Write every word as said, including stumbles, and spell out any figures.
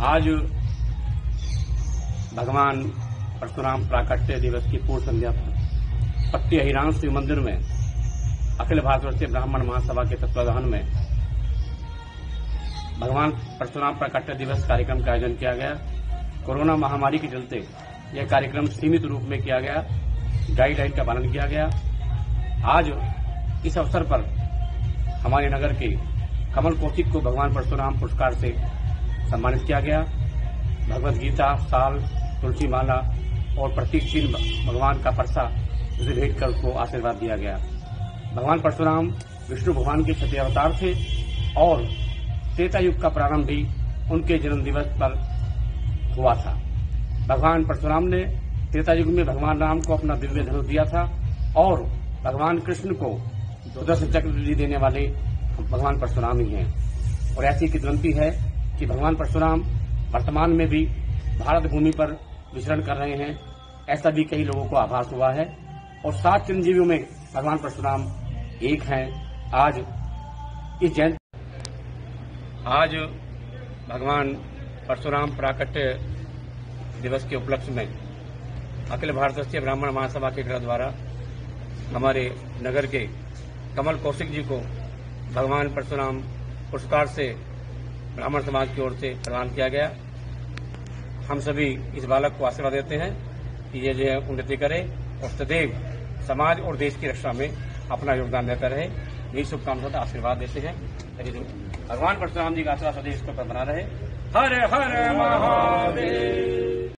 आज भगवान परशुराम प्राकट्य दिवस की पूर्व संध्या पर पट्टी अहिरान शिव मंदिर में अखिल भारतवर्षीय ब्राह्मण महासभा के तत्वावधान में भगवान परशुराम प्राकट्य दिवस कार्यक्रम का आयोजन किया गया। कोरोना महामारी के चलते यह कार्यक्रम सीमित रूप में किया गया, गाइडलाइन का पालन किया गया। आज इस अवसर पर हमारे नगर के कमल कौशिक को भगवान परशुराम पुरस्कार से सम्मानित किया गया। भगवद गीता, साल, तुलसी माला और प्रतीक चिन्ह भगवान का परसा उसे भेंट कर उसको आशीर्वाद दिया गया। भगवान परशुराम विष्णु भगवान के क्षत्रिय अवतार थे और त्रेता युग का प्रारंभ भी उनके जन्म दिवस पर हुआ था। भगवान परशुराम ने त्रेता युग में भगवान राम को अपना दिव्य धनुष दिया था और भगवान कृष्ण को सुदर्शन चक्र देने वाले भगवान परशुराम ही हैं। और ऐसी किंवदंती है कि भगवान परशुराम वर्तमान में भी भारत भूमि पर विचरण कर रहे हैं। ऐसा भी कई लोगों को आभास हुआ है और सात चिरंजीवियों में भगवान परशुराम एक हैं। आज इस जयंती आज भगवान परशुराम प्राकट्य दिवस के उपलक्ष्य में अखिल भारतीय ब्राह्मण महासभा के गृह द्वारा हमारे नगर के कमल कौशिक जी को भगवान परशुराम पुरस्कार से ब्राह्मण समाज की ओर से प्रदान किया गया। हम सभी इस बालक को आशीर्वाद देते हैं कि ये जो उन्नति करे और सदैव समाज और देश की रक्षा में अपना योगदान देता रहे। यही शुभकामनाओं का आशीर्वाद देते हैं। भगवान परशुराम जी का आशीर्वाद सदैव इसको पर बना रहे। हर हर महा